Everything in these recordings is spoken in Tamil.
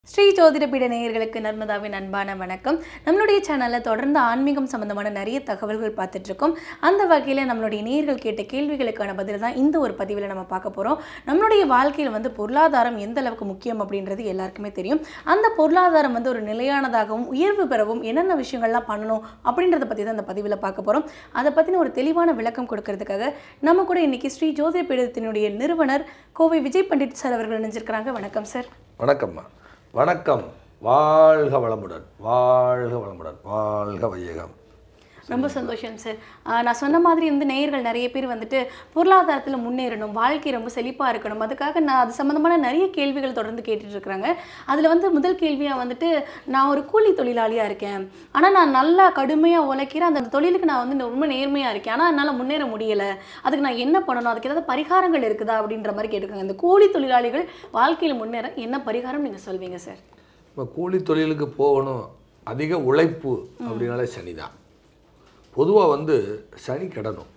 ஸ்ரீ ஜோதிட பீட நேயர்களுக்கு நர்மதாவின் அன்பான வணக்கம். நம்மளுடைய சேனலில் தொடர்ந்து ஆன்மீகம் சம்பந்தமான நிறைய தகவல்கள் பார்த்துட்டு இருக்கோம். அந்த வகையில் நம்மளுடைய நேயர்கள் கேட்ட கேள்விகளுக்கான பதில் தான் இந்த ஒரு பதிவில் நம்ம பார்க்க போகிறோம். நம்மளுடைய வாழ்க்கையில் பொருளாதாரம் எந்த அளவுக்கு முக்கியம் அப்படின்றது எல்லாருக்குமே தெரியும். அந்த பொருளாதாரம் ஒரு நிலையானதாகவும் உயர்வு பெறவும் என்னென்ன விஷயங்கள்லாம் பண்ணணும் அப்படின்றத பற்றி தான் இந்த பதிவில் பார்க்க போகிறோம். அதை பற்றின ஒரு தெளிவான விளக்கம் கொடுக்கறதுக்காக நம்ம கூட இன்னைக்கு ஸ்ரீ ஜோதிட பீடத்தினுடைய நிறுவனர் கோவை விஜய் பண்டிட் சார் அவர்கள் நினைச்சிருக்கிறாங்க. வணக்கம் சார். வணக்கம்மா. வணக்கம். வாழ்க வளமுடன், வாழ்க வளமுடன், வாழ்க வையகம். ரொம்ப சந்தோஷம் சார். நான் சொன்ன மாதிரி நேயர்கள் நிறைய பேர் பொருளாதாரத்தில் முன்னேறணும், வாழ்க்கை ரொம்ப செழிப்பாக இருக்கணும், அதுக்காக நான் அது சம்மந்தமான நிறைய கேள்விகள் தொடர்ந்து கேட்டுட்டு இருக்கிறாங்க. அதில் முதல் கேள்வியாக நான் ஒரு கூலி தொழிலாளியாக இருக்கேன், ஆனால் நான் நல்லா கடுமையாக உழைக்கிறேன், அந்த தொழிலுக்கு நான் ரொம்ப நேர்மையாக இருக்கேன், ஆனால் என்னால் முன்னேற முடியலை, அதுக்கு நான் என்ன பண்ணணும், அதுக்கு ஏதாவது பரிகாரங்கள் இருக்குதா அப்படின்ற மாதிரி கேட்டுருக்காங்க. இந்த கூலி தொழிலாளிகள் வாழ்க்கையில் முன்னேற என்ன பரிகாரம் நீங்கள் சொல்வீங்க சார்? இப்போ கூலி தொழிலுக்கு போகணும், அதிக உழைப்பு அப்படின்னாலே சனி தான். பொதுவாக சனி கெடணும்,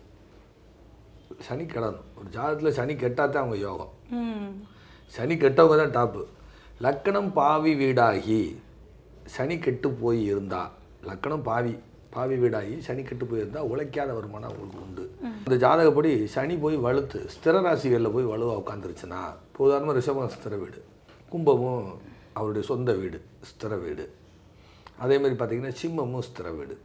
சனி கெடணும். ஒரு ஜாதகத்தில் சனி கெட்டாதான் அவங்க யோகம். சனி கெட்டவங்க தான் டாப்பு. லக்கணம் பாவி வீடாகி சனி கெட்டு போய் இருந்தா, லக்கணம் பாவி வீடாகி சனி கெட்டு போயிருந்தால் உழைக்காத வருமானம் அவங்களுக்கு உண்டு. இந்த ஜாதகப்படி சனி போய் வலுத்து ஸ்திர ராசிகளில் போய் வலுவாக உட்காந்துருச்சுன்னா, உதாரணமாக ரிஷபம் ஸ்திர வீடு, கும்பமும் அவருடைய சொந்த வீடு ஸ்திர வீடு, அதேமாதிரி பார்த்திங்கன்னா சிம்மமும் ஸ்திர வீடு,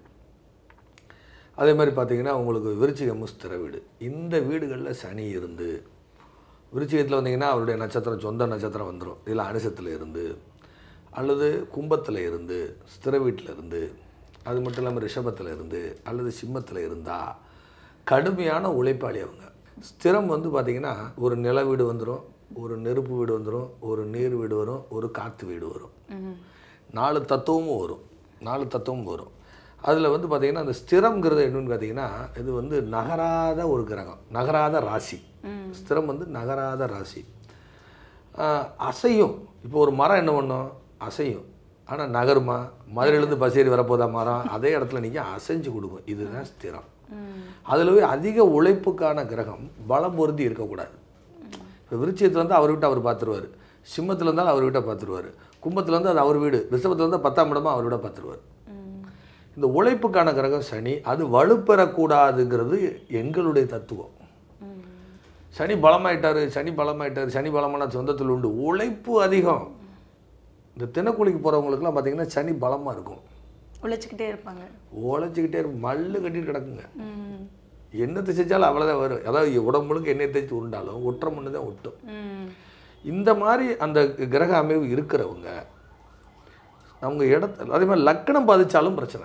அதே மாதிரி பார்த்திங்கன்னா உங்களுக்கு விருச்சிகமும் ஸ்திர வீடு. இந்த வீடுகளில் சனி இருந்து, விருச்சிகத்தில் வந்தீங்கன்னா அவருடைய நட்சத்திரம் சொந்த நட்சத்திரம் வந்துடும், இதில் அனுசத்தில் இருந்து, அல்லது கும்பத்தில் இருந்து, ஸ்திர வீட்டில் இருந்து, அது மட்டும் இல்லாமல் ரிஷபத்தில் இருந்து, அல்லது சிம்மத்தில் இருந்தால் கடுமையான உழைப்பாளி அவங்க. ஸ்திரம் பார்த்திங்கன்னா ஒரு நில வீடு வந்துடும், ஒரு நெருப்பு வீடு வந்துடும், ஒரு நீர் வீடு வரும், ஒரு காற்று வீடு வரும், 4 தத்துவமும் வரும். அதில் பார்த்திங்கன்னா அந்த ஸ்திரம்ங்கிறது என்னன்னு பார்த்தீங்கன்னா, இது நகராத ஒரு கிரகம், நகராத ராசி. ஸ்திரம் நகராத ராசி, அசையும். இப்போ ஒரு மரம் என்ன பண்ணும், அசையும், ஆனால் நகருமா? மதுரையிலேருந்து பஸ் ஏறி வரப்போதா மரம், அதே இடத்துல நீங்கள் அசைஞ்சு கொடுக்கும். இதுதான் ஸ்திரம். அதில் அதிக உழைப்புக்கான கிரகம் பலம் பொருந்தி இருக்கக்கூடாது. இப்போ விருச்சியத்தில் அவர் விட்டு அவர் பார்த்துருவார், சிம்மத்தில் இருந்தாலும் அவர் விட்ட பார்த்துருவார், கும்பத்தில் அது அவர் வீடு, ரிஷபத்தில் இருந்தால் 10ஆம் இடமா அவர் விட பார்த்துருவார். இந்த உழைப்புக்கான கிரகம் சனி, அது வலுப்பெறக்கூடாதுங்கிறது எங்களுடைய தத்துவம். சனி பலமாயிட்டார், சனி பலமான சொந்தத்தில் உண்டு, உழைப்பு அதிகம். இந்த தினக்கூலிக்கு போகிறவங்களுக்குலாம் பார்த்தீங்கன்னா சனி பலமாக இருக்கும், உழைச்சிக்கிட்டே இருப்பாங்க, மல்லு கட்டிட்டு கிடக்குங்க. என்னத்தை செஞ்சாலும் அவ்வளோதான் வரும். அதாவது உடம்புக்கு எண்ணெய் தேய்ச்சி உண்டாலும் ஒற்ற முன்னு தான் ஒட்டும். இந்த மாதிரி அந்த கிரக அமைவு இருக்கிறவங்க அவங்க இடத்துல, அதே மாதிரி லக்கணம் பாதித்தாலும் பிரச்சனை.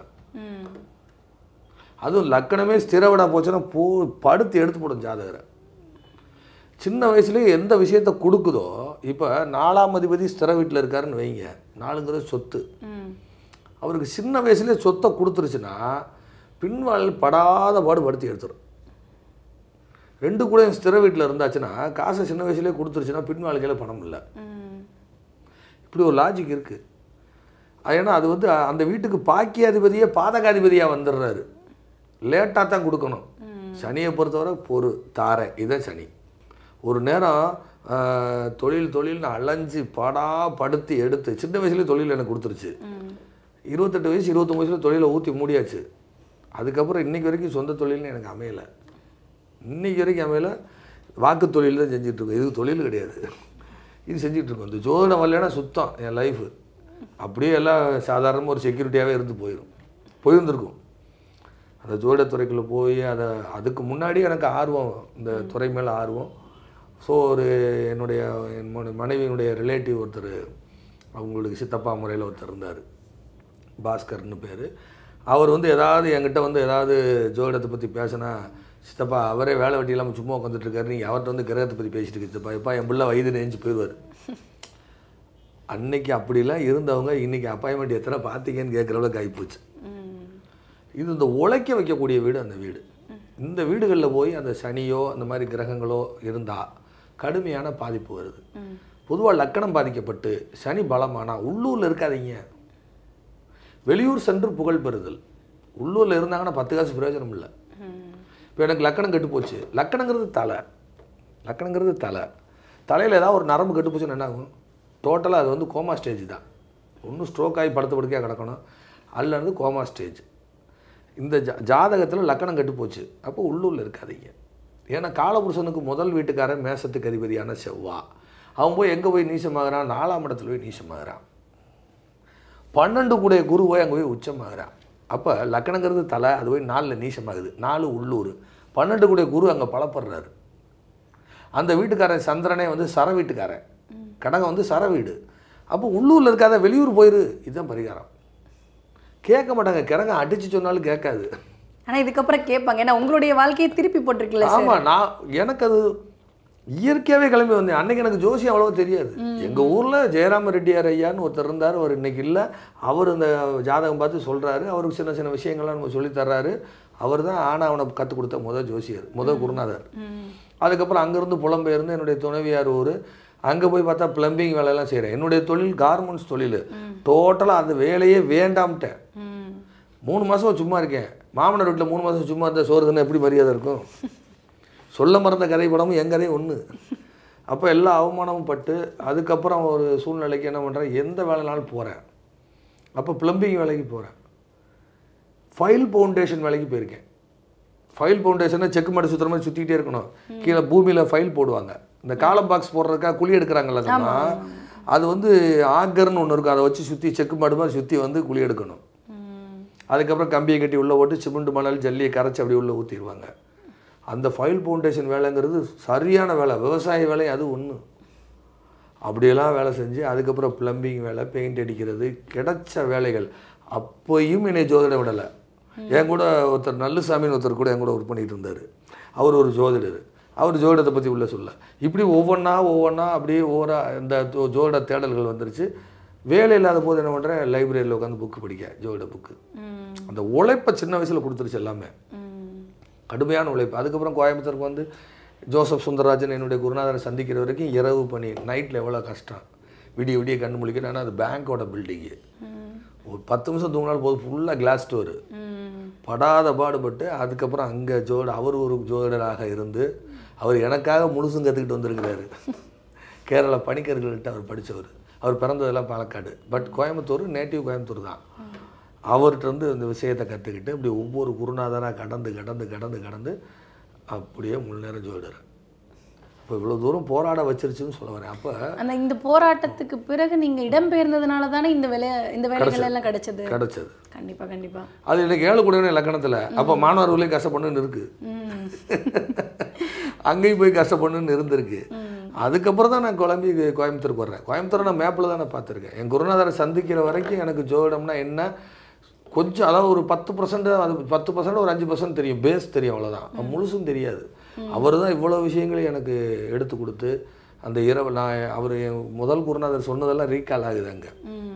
அதுவும் லக்கணமே ஸ்திரவிடா போச்சுன்னா படுத்து எடுத்து போடும் ஜாதகரை. சின்ன வயசுலேயே எந்த விஷயத்தை கொடுக்குதோ, இப்போ 4ஆம் அதிபதி ஸ்திர வீட்டில் இருக்காருன்னு வைங்க, 4ங்கிறது சொத்து. அவருக்கு சின்ன வயசுலேயே சொத்தை கொடுத்துருச்சுன்னா பின்வாழ் படாத பாடு படுத்தி எடுத்துடும். 2 கூட ஸ்திர வீட்டில் இருந்தாச்சுன்னா காசை சின்ன வயசுலேயே கொடுத்துருச்சுன்னா பின்வாழ்க்கையில் பணம் இல்லை. இப்படி ஒரு லாஜிக் இருக்குது. ஏன்னா அது அந்த வீட்டுக்கு பாக்கியாதிபதியே பாதகாதிபதியாக வந்துடுறாரு. லேட்டாக தான் கொடுக்கணும். சனியை பொறுத்தவரை தாரை, இதான் சனி. ஒரு நேரம் தொழில்னு அலைஞ்சு படுத்தி எடுத்து சின்ன வயசுலேயே தொழில் எனக்கு கொடுத்துருச்சு. 28 வயசு 29 வயசில் தொழிலை ஊற்றி மூடியாச்சு. அதுக்கப்புறம் இன்றைக்கி வரைக்கும் சொந்த தொழில்னு எனக்கு அமையலை. இன்றைக்கி வரைக்கும் அமையலை. வாக்கு தொழில் தான் செஞ்சிட்ருக்கோம். இதுக்கு தொழில் கிடையாது, இது செஞ்சிட்ருக்கோம். இந்த ஜோதிடம் வரலைன்னா சுத்தம் என் லைஃபு அப்படியே எல்லாம் சாதாரணமாக ஒரு செக்யூரிட்டியாகவே போயிருந்துருக்கும். அந்த ஜோதிடத்துறைக்குள்ளே போய் அதுக்கு முன்னாடி எனக்கு ஆர்வம், இந்த துறை மேலே ஆர்வம். ஸோ என்னுடைய மனைவியினுடைய ரிலேட்டிவ் ஒருத்தர், அவங்களுக்கு சித்தப்பா முறையில் ஒருத்தர் இருந்தார், பாஸ்கர்னு பேர். அவர் ஏதாவது என்கிட்ட ஏதாவது ஜோதிடத்தை பற்றி பேசினா, சித்தப்பா அவரே வேலை வெட்டி இல்லாமல் சும்மா உட்காந்துட்ருக்காரு, நீங்கள் அவர்கிட்ட கிரகத்தை பற்றி பேசிட்டு இருக்கு சித்தப்பா, எப்பா என் பிள்ளை வயது நெஞ்சு போயிடுவார். அன்னைக்கு அப்படிலாம் இருந்தவங்க இன்றைக்கி அப்பாயின்மெண்ட் எத்தனை பார்த்தீங்கன்னு கேட்குற அளவுக்கு ஆகிப்போச்சு. இது இந்த உழைக்க வைக்கக்கூடிய வீடு அந்த வீடு. இந்த வீடுகளில் போய் அந்த சனியோ அந்த மாதிரி கிரகங்களோ இருந்தால் கடுமையான பாதிப்பு வருது. பொதுவாக லக்கணம் பாதிக்கப்பட்டு சனி பலமானால் உள்ளூரில் இருக்காதீங்க, வெளியூர் சென்று புகழ் பெறுதல். உள்ளூரில் இருந்தாங்கன்னா 10 காசு பிரயோஜனம் இல்லை. இப்போ எனக்கு லக்கணம் கெட்டு போச்சு, லக்கணங்கிறது தலை, தலையில் ஏதாவது ஒரு நரம்பு கெட்டு போச்சுன்னு என்ன ஆகும்? டோட்டலாக அது வந்து கோமா ஸ்டேஜ் தான். ஒன்றும் ஸ்ட்ரோக் ஆகி படுத்த படுக்கையாக கிடக்கணும், அல்லது கோமா ஸ்டேஜ். இந்த ஜாதகத்தில் லக்கணம் கெட்டு போச்சு. அப்போ உள்ளூரில் இருக்காதீங்க. ஏன்னா காலபுருஷனுக்கு முதல் வீட்டுக்காரன் மேசத்துக்கு அதிபதியான செவ்வா. அவன் போய் எங்கே போய் நீசமாகறான்? 4ஆம் இடத்துல போய் நீசமாகறான். 12 கூடிய குரு போய் அங்கே போய் உச்சமாகறான். அப்போ லக்கணங்கிறது தலை, அது போய் 4ல் நீசமாகுது. 4 உள்ளூர், 12 கூடிய குரு அங்கே பலப்படுறாரு. அந்த வீட்டுக்காரன் சந்திரனே வந்து சர வீட்டுக்காரன், கடகம் வந்து சர வீடு. அப்போ உள்ளூரில் இருக்காத, வெளியூர் போயிரு. இதுதான் பரிகாரம். கேட்க மாட்டாங்க, கிரகம் அடித்து சொன்னாலும் கேட்காது. ஆனால் இதுக்கப்புறம் கேட்பாங்க, ஏன்னா உங்களுடைய வாழ்க்கையை திருப்பி போட்டிருக்கல. ஆமாம், எனக்கு அது இயற்கையாகவே கிளம்பி வந்தேன். அன்றைக்கி எனக்கு ஜோசியம் அவ்வளோ தெரியாது. எங்கள் ஊரில் ஜெயராம ரெட்டியார் ஐயான்னு ஒருத்தர் இருந்தார். அவர் இன்றைக்கி இல்லை. அவர் இந்த ஜாதகம் பார்த்து சொல்கிறாரு. அவருக்கு சின்ன சின்ன விஷயங்கள்லாம் நம்ம சொல்லித்தர்றாரு. அவர் தான் அவனை கற்றுக் கொடுத்த முதல் ஜோசியர், முதல் குருநாதர். அதுக்கப்புறம் அங்கேருந்து புலம்பெயர்ந்து என்னுடைய துணைவியார் ஊர், அங்கே போய் பார்த்தா பிளம்பிங் வேலையெல்லாம் செய்கிறேன். என்னுடைய தொழில் கார்மெண்ட்ஸ் தொழில். டோட்டலாக அந்த வேலையே வேண்டாம்ட்டேன். 3 மாதம் சும்மா இருக்கேன். மாமனார் வீட்டில் 3 மாதம் சும்மா இருந்தால் சோறு தானே எப்படி மரியாதை இருக்கும்? சொல்ல மறந்த கதை படமும் என் கதையும் ஒன்று. அப்போ எல்லா அவமானமும் பட்டு அதுக்கப்புறம் ஒரு சூழ்நிலைக்கு என்ன பண்ணுறேன், எந்த வேலைனாலும் போகிறேன். அப்போ பிளம்பிங் வேலைக்கு போகிறேன். ஃபைல் ஃபவுண்டேஷன் வேலைக்கு போயிருக்கேன். ஃபைல் ஃபவுண்டேஷனை செக்கு மாட்டு சுற்றுற மாதிரி சுற்றிக்கிட்டே இருக்கணும். கீழே பூமியில் ஃபைல் போடுவாங்க. இந்த காலம் பாக்ஸ் போடுறதுக்காக குழி எடுக்கிறாங்கல்ல, அது வந்து ஆகர்னு ஒன்று இருக்கும். அதை வச்சு சுற்றி செக்கு மாடு மாதிரி சுற்றி வந்து குழி எடுக்கணும். அதுக்கப்புறம் கம்பியை கட்டி உள்ளே போட்டு சிமெண்ட் மணல் ஜல்லியை கரைச்சி அப்படி உள்ளே ஊற்றிடுவாங்க. அந்த ஃபைல் ஃபவுண்டேஷன் வேலைங்கிறது சரியான வேலை, விவசாய வேலை அது ஒன்று. அப்படியெல்லாம் வேலை செஞ்சு அதுக்கப்புறம் பிளம்பிங் வேலை, பெயிண்ட் அடிக்கிறது, கிடைச்ச வேலைகள். அப்போயும் என்னை ஜோதிட விடலை. என் கூட ஒருத்தர் நல்லுசாமின்னு ஒருத்தர் கூட என் கூட ஒர்க் பண்ணிகிட்டு இருந்தார். அவர் ஒரு ஜோதிடர். அவர் ஜோதிடத்தை பற்றி உள்ள சொல்ல இப்படி ஒவ்வொன்றா அப்படியே இந்த ஜோதிட தேடல்கள் வந்துருச்சு. வேலை இல்லாத போது என்ன பண்ணுறேன், லைப்ரரியில் உட்காந்து புக்கு படிக்க, ஜோதிட புக்கு. அந்த உழைப்பை சின்ன வயசில் கொடுத்துருச்சு எல்லாமே, கடுமையான உழைப்பு. அதுக்கப்புறம் கோயம்புத்தூருக்கு வந்து ஜோசப் சுந்தரராஜன் என்னுடைய குருநாதரை சந்திக்கிற வரைக்கும் இரவு பணி, நைட்டில் எவ்வளோ கஷ்டம். விடிய விடிய கண்ணு முழிக்கிறேன். ஆனால் அது பேங்க்கோட பில்டிங்கு. ஒரு 10 நிமிஷம் தூங்கினாலும் போது, ஃபுல்லாக கிளாஸ் டோரு. படாத பாடுபட்டு அதுக்கப்புறம் அங்கே அவர் ஒரு ஜோதிடராக இருந்து அவர் எனக்காக முழுசும் கற்றுக்கிட்டு வந்திருக்கிறாரு. கேரளா பணிக்கர்கள்ட்ட அவர் படித்தவர். அவர் பிறந்ததெல்லாம் பாலக்காடு, பட் கோயம்புத்தூர், நேட்டிவ் கோயம்புத்தூர் தான். அவர்கிட்ட இருந்து இந்த விஷயத்தை கற்றுக்கிட்டு இப்படி ஒவ்வொரு குருநாதராக கடந்து அப்படியே முன்னேறம் ஜோதிடர். இப்போ இவ்வளோ தூரம் போராட வச்சிருச்சுன்னு சொல்ல வரேன். அப்போ அந்த இந்த போராட்டத்துக்கு பிறகு நீங்கள் இடம்பெயர்ந்ததுனால தானே இந்த வேலைகள் எல்லாம் கிடைச்சது. கண்டிப்பாக அது எனக்கு 7 கூடவே இலக்கணத்தில். அப்போ மாணவர்களையும் கஷ்டப்படணுன்னு இருக்குது, அங்கேயும் போய் கஷ்டப்படணுன்னு இருந்திருக்கு. அதுக்கப்புறம் தான் நான் கிளம்பி கோயம்புத்தூருக்கு வர்றேன். கோயம்புத்தூரை நான் மேப்பில் தான் நான் பார்த்துருக்கேன். என் குருநாதரை சந்திக்கிற வரைக்கும் எனக்கு ஜோதிடம்னா என்ன கொஞ்சம், அதாவது ஒரு 10%, அது 10% ஒரு 5% தெரியும், பேஸ் தெரியும், அவ்வளோதான். முழுசும் தெரியாது. அவர் தான் இவ்வளோ விஷயங்களையும் எனக்கு எடுத்து கொடுத்து அந்த இரவு அவர் என் முதல் குருநாதர் சொன்னதெல்லாம் ரீகால் ஆகுது. அங்கே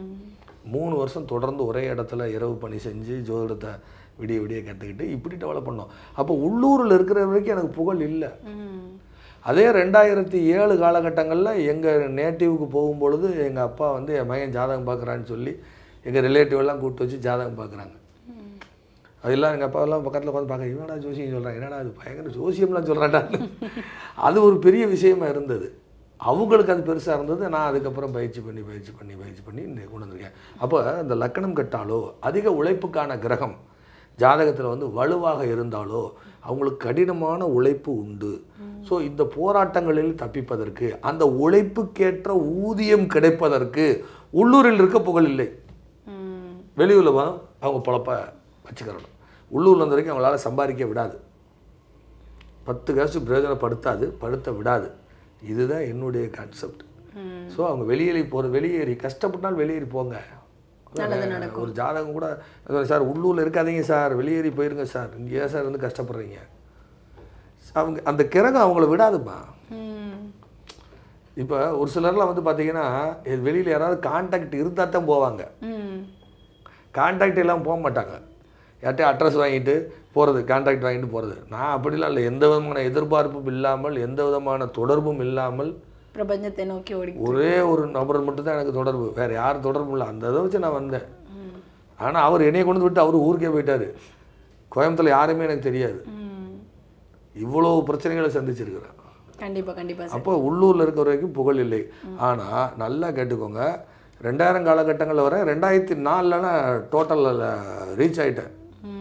3 வருஷம் தொடர்ந்து ஒரே இடத்துல இரவு பணி செஞ்சு ஜோதிடத்தை விடிய கற்றுக்கிட்டு இப்படி டெவலப் பண்ணோம். அப்போ உள்ளூரில் இருக்கிற வரைக்கும் எனக்கு புகழ் இல்லை. அதே 2007 காலகட்டங்களில் எங்கள் நேட்டிவுக்கு போகும்பொழுது எங்கள் அப்பா வந்து என் மகன் ஜாதகம் பார்க்குறான்னு சொல்லி எங்கள் ரிலேட்டிவெல்லாம் கூப்பிட்டு வச்சு ஜாதகம் பார்க்குறாங்க. அதெல்லாம் எங்கள் அப்பாவெல்லாம் பக்கத்தில் உட்காந்து பார்க்க, என்னடா ஜோசியம் சொல்கிறாங்க, என்னடா அது பயங்கர ஜோசியம்லாம் சொல்கிறாண்டான்னு. அது ஒரு பெரிய விஷயமா இருந்தது. அவங்களுக்கு அது பெருசாக இருந்தது. நான் அதுக்கப்புறம் பயிற்சி பண்ணி கொண்டு வந்திருக்கேன். அப்போ இந்த லக்கணம் கட்டாலோ, அதிக உழைப்புக்கான கிரகம் ஜாதகத்தில் வந்து வலுவாக இருந்தாலோ அவங்களுக்கு கடினமான உழைப்பு உண்டு. ஸோ இந்த போராட்டங்களில் தப்பிப்பதற்கு, அந்த உழைப்புக்கேற்ற ஊதியம் கிடைப்பதற்கு உள்ளூரில் இருக்க புகழ் இல்லை. வெளியூரில் அவங்க பொழப்ப வச்சுக்கிறணும். உள்ளூரில் வந்த வரைக்கும் அவங்களால சம்பாதிக்க விடாது, 10 காசு பிரயோஜனப்படுத்த விடாது. இதுதான் என்னுடைய கான்செப்ட். ஸோ அவங்க வெளியேறி கஷ்டப்பட்டால் வெளியேறி போங்க. ஒரு ஜாதகம் கூட சார் உள்ளூரில் இருக்காதீங்க சார், வெளியேறி போயிருங்க சார், இங்கே ஏன் சார் வந்து கஷ்டப்படுறீங்க. அவங்க அந்த கிரகம் அவங்கள விடாதுப்பா. இப்போ ஒரு சிலர்லாம் வந்து பார்த்தீங்கன்னா வெளியில் யாராவது கான்டாக்ட் இருந்தால் தான் போவாங்க, கான்டாக்ட் எல்லாம் போக மாட்டாங்க. யார்கிட்டையும் அட்ரஸ் வாங்கிட்டு போகிறது, கான்டாக்ட் வாங்கிட்டு போகிறது. நான் அப்படிலாம் இல்லை. எந்த விதமான எதிர்பார்ப்பும் இல்லாமல், எந்த விதமான தொடர்பும் இல்லாமல் பிரபஞ்சத்தை நோக்கி ஓடி ஒரே ஒரு நபர் மட்டும்தான் எனக்கு தொடர்பு, வேறு யாரும் தொடர்பு இல்லை. அந்த இதை வச்சு நான் வந்தேன். ஆனால் அவர் என்னையை கொண்டு விட்டு அவர் ஊருக்கே போயிட்டார். கோயம்புத்தூரில் யாருமே எனக்கு தெரியாது. இவ்வளோ பிரச்சனைகளை சந்திச்சிருக்கிறேன். கண்டிப்பா கண்டிப்பா சார். அப்போ உள்ளூரில் இருக்கிற வரைக்கும் புகழ் இல்லை. ஆனால் நல்லா கேட்டுக்கோங்க, 2000 காலகட்டங்களில் வர 2004 நான் டோட்டலில் ரீச் ஆகிட்டேன்.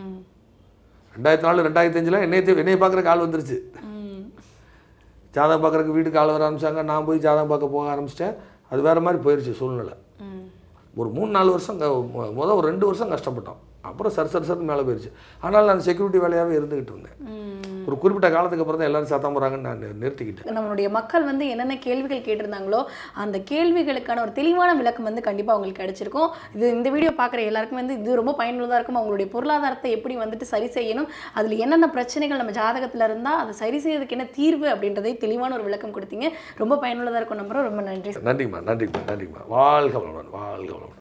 2004 2005 என்னைய பார்க்குறக்கு ஆள் வந்துருச்சு. ஜாதகம் பார்க்குறக்கு வீட்டுக்கு ஆள் வர ஆரம்பிச்சாங்க. நான் போய் ஜாதகம் பார்க்க போக ஆரம்பிச்சிட்டேன். அது வேறு மாதிரி போயிடுச்சு சூழ்நிலை. ஒரு 3-4 வருஷம் ஒரு 2 வருஷம் கஷ்டப்பட்டோம். அப்புறம் சர்ன்னு மேலே போயிடுச்சு. ஆனால் நான் செக்யூரிட்டி வேலையாகவே இருந்துக்கிட்டு இருந்தேன். ஒரு குறிப்பிட்ட காலத்துக்கு அப்புறம் தான் எல்லாரும் சத்தம் போகிறாங்கன்னு நான் நிறுத்திக்கிட்டேன். நம்மளுடைய மக்கள் வந்து என்னென்ன கேள்விகள் கேட்டிருந்தாங்களோ அந்த கேள்விகளுக்கான ஒரு தெளிவான விளக்கம் வந்து கண்டிப்பாக அவங்களுக்கு கிடைச்சிருக்கும். இந்த வீடியோ பார்க்குற எல்லாருக்கும் வந்து இது ரொம்ப பயனுள்ளதாக இருக்கும். அவங்களுடைய பொருளாதாரத்தை எப்படி வந்துட்டு சரி செய்யணும், அதில் என்னென்ன பிரச்சனைகள் நம்ம ஜாதகத்தில் இருந்தால் அதை சரி செய்யறதுக்கு என்ன தீர்வு அப்படின்றதை தெளிவான ஒரு விளக்கம் கொடுத்தீங்க. ரொம்ப பயனுள்ளதாக இருக்கும் நம்புறோம். ரொம்ப நன்றி. நன்றிம்மா. வாழ்க வளமுடன்.